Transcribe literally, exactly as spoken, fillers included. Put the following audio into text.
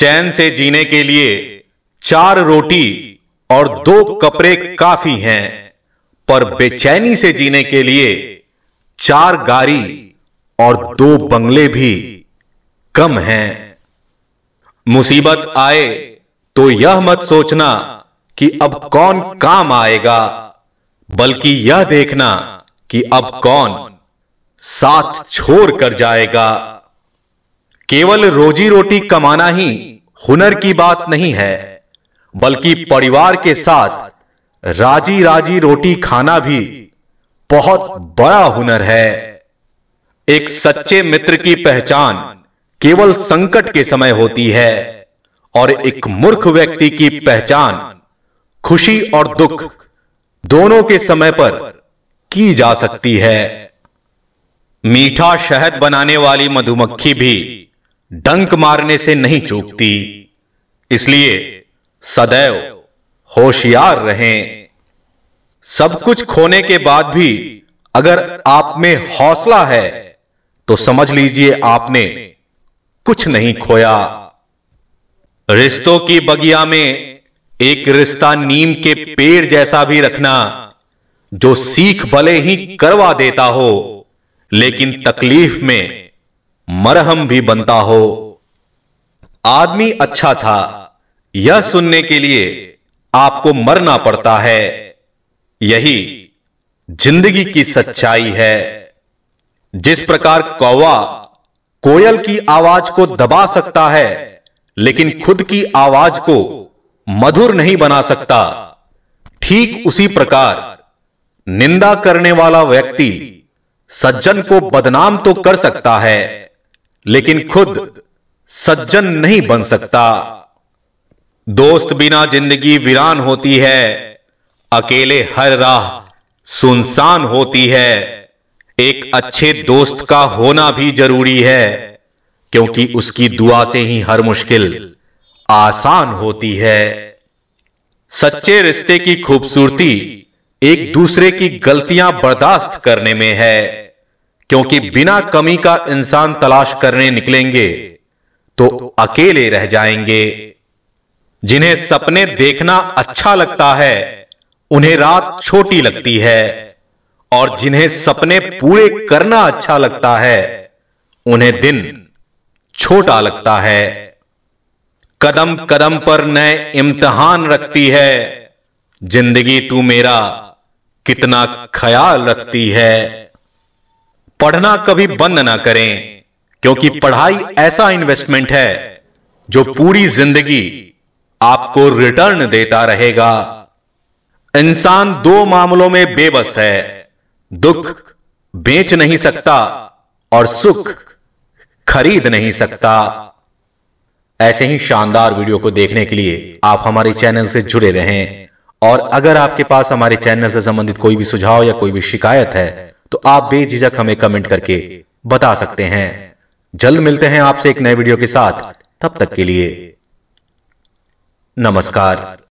चैन से जीने के लिए चार रोटी और दो कपड़े काफी हैं, पर बेचैनी से जीने के लिए चार गाड़ी और दो बंगले भी कम हैं। मुसीबत आए तो यह मत सोचना कि अब कौन काम आएगा, बल्कि यह देखना कि अब कौन साथ छोड़ कर जाएगा। केवल रोजी रोटी कमाना ही हुनर की बात नहीं है, बल्कि परिवार के साथ राजी राजी रोटी खाना भी बहुत बड़ा हुनर है। एक सच्चे मित्र की पहचान केवल संकट के समय होती है, और एक मूर्ख व्यक्ति की पहचान खुशी और दुख दोनों के समय पर की जा सकती है। मीठा शहद बनाने वाली मधुमक्खी भी डंक मारने से नहीं चूकती, इसलिए सदैव होशियार रहें। सब कुछ खोने के बाद भी अगर आप में हौसला है तो समझ लीजिए आपने कुछ नहीं खोया। रिश्तों की बगिया में एक रिश्ता नीम के पेड़ जैसा भी रखना, जो सीख भले ही करवा देता हो लेकिन तकलीफ में मरहम भी बनता हो। आदमी अच्छा था यह सुनने के लिए आपको मरना पड़ता है, यही जिंदगी की सच्चाई है। जिस प्रकार कौवा कोयल की आवाज को दबा सकता है लेकिन खुद की आवाज को मधुर नहीं बना सकता, ठीक उसी प्रकार निंदा करने वाला व्यक्ति सज्जन को बदनाम तो कर सकता है लेकिन खुद सज्जन नहीं बन सकता। दोस्त बिना जिंदगी वीरान होती है, अकेले हर राह सुनसान होती है। एक अच्छे दोस्त का होना भी जरूरी है, क्योंकि उसकी दुआ से ही हर मुश्किल आसान होती है। सच्चे रिश्ते की खूबसूरती एक दूसरे की गलतियां बर्दाश्त करने में है, क्योंकि बिना कमी का इंसान तलाश करने निकलेंगे तो अकेले रह जाएंगे। जिन्हें सपने देखना अच्छा लगता है उन्हें रात छोटी लगती है, और जिन्हें सपने पूरे करना अच्छा लगता है उन्हें दिन छोटा लगता है। कदम कदम पर नए इम्तिहान रखती है, जिंदगी तू मेरा कितना ख्याल रखती है। पढ़ना कभी बंद ना करें, क्योंकि पढ़ाई ऐसा इन्वेस्टमेंट है जो पूरी जिंदगी आपको रिटर्न देता रहेगा। इंसान दो मामलों में बेबस है, दुख बेच नहीं सकता और सुख खरीद नहीं सकता। ऐसे ही शानदार वीडियो को देखने के लिए आप हमारे चैनल से जुड़े रहें, और अगर आपके पास हमारे चैनल से संबंधित कोई भी सुझाव या कोई भी शिकायत है तो आप बेझिझक हमें कमेंट करके बता सकते हैं। जल्द मिलते हैं आपसे एक नए वीडियो के साथ, तब तक के लिए नमस्कार।